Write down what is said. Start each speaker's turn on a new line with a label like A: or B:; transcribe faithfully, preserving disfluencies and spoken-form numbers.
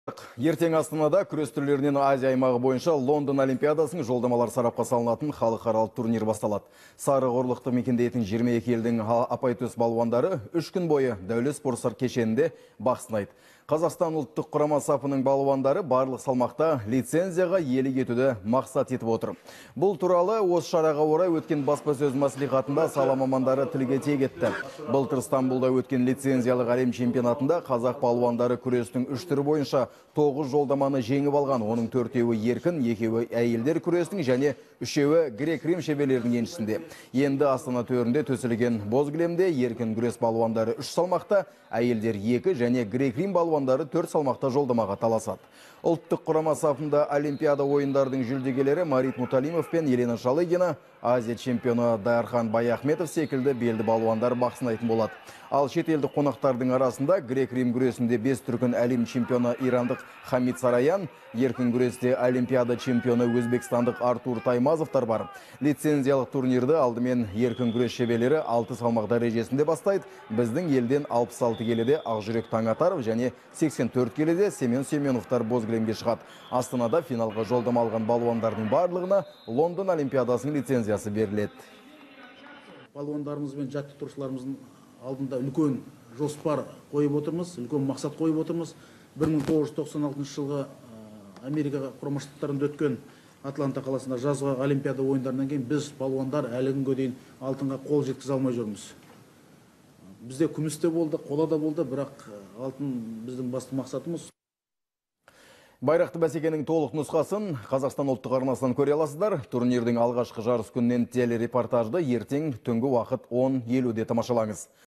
A: Ертең Астанада күрес түрлерінен Азия аймағы бойынша Лондон Олимпиадасының жолдамалар сарапқа салынатын халықаралық турнир басталады. Сары құрлықты мекендейтін жиырма екі елдің апайтөс балуандары үш күн бойы Дәулет спорт кешенінде бақ сынайды. Қазақстан ұлттық құрама сапының балуандары барлық салмақта лицензияға иелік етуді мақсат етіп отыр. Бұл туралы осы шараға орай өткен баспасөз мәслихатында сала мамандары тілге тиек етті. Былтыр Стамбулда өткен лицензиялық әлем чемпионатында қазақ балуандары күрестің үш түрі бойынша тоғыз жолдаманы жеңіп алған. Оның төртеуі еркін, екеуі әйелдер күрестің және үшеуі грек-рим шеберлерінің еншісінде. Енді Астана төрінде төселген боз кілемде еркін күрес балуандары үш салмақта, әйелдер екі және грек-рим балуандары төрт салмақта жолдамаға таласады. Ұлттық құрама сапында Олимпиада ойындардың жүлдегерлері Марит Муталимов пен Елена Шалыгина, Азия чемпионы Дайырхан Баяхметов секілді белді балуандар бақ сынайтын болады. Ал шетелдік қонақтардың арасында грек-рим күресінде бес дүркін әлем чемпионы ирандық Хамид Сараян, еркін күресте Олимпиада чемпионы өзбекстандық Артур Таймазовтар бар. Лицензиялық турнирді алдымен еркін күрес шеберлері алты салмақ дәрежесінде бастайды. Біздің елден алпыс алты келіде Ақжүрек Таңатаров және сексен төрт келіде Семен Семеновтар боз кілемге шығады. Астанада финалға жолдама алған балуандардың барлығына Лондон Олимпиадасының лицензиясы беріледі.
B: Балуандарымыз бен жаттықтырушыларымыздың алдында үлкен жоспар қойып отырмыз, үлкен мақсат қойып отырмыз. бір мың тоғыз жүз тоқсан алтыншы жылғы Америка құрама штаттарында өткен Атланта қаласында жазғы Олимпиада ойындарынан кейін біз балуандар әлі күнге дейін алтынға қол жеткізе алмай жүрміз. Бізде күміс те болды, қола да болды, бірақ алтын біздің басты мақсатымыз.
A: Байрақты бәсекенің толық нұсқасын Қазақстан ұлттық арнасынан көре аласыздар. Турнирдің алғашқы жарыс күнінен телерепортажды ертең түнгі уақыт он елуде тамашалаңыз.